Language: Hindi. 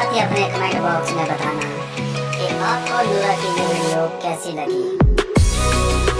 साथ ही अपने कमेंट बॉक्स में बताना कि आपको नूरा की ये वीडियो कैसी लगी।